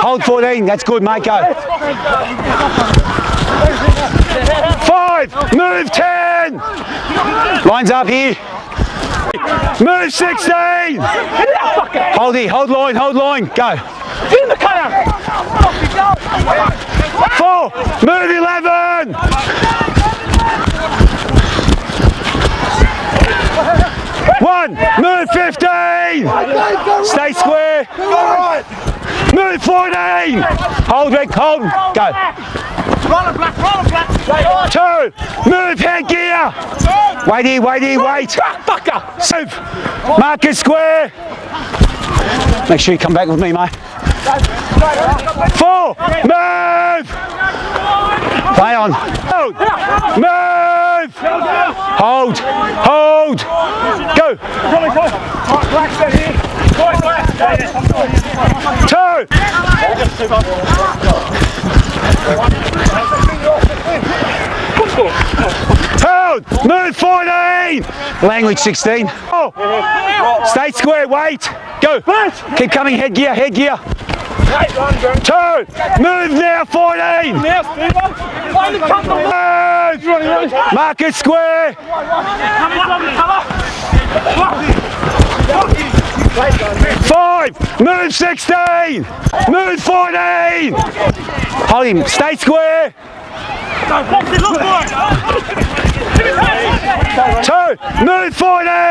Hold 14, that's good, mate, go. 5, move 10. Lines up here. Move 16. Hold here, hold line, go. 4, move 11. 1, move 15. Stay square. Move 14. Hold, Rick, hold, go. 2, move headgear. Wait here, wait. Move. Marcus square. Make sure you come back with me, mate. 4, move. Play on. Move. Hold. Go. 2. Hold. Move 14. Language 16. Oh. Stay square. Wait. Go. Keep coming. Headgear. 2. Move now. 14. Move. Marcus square. 5. Move 16. Move 14. Hold him. Stay square. 2. Move 14.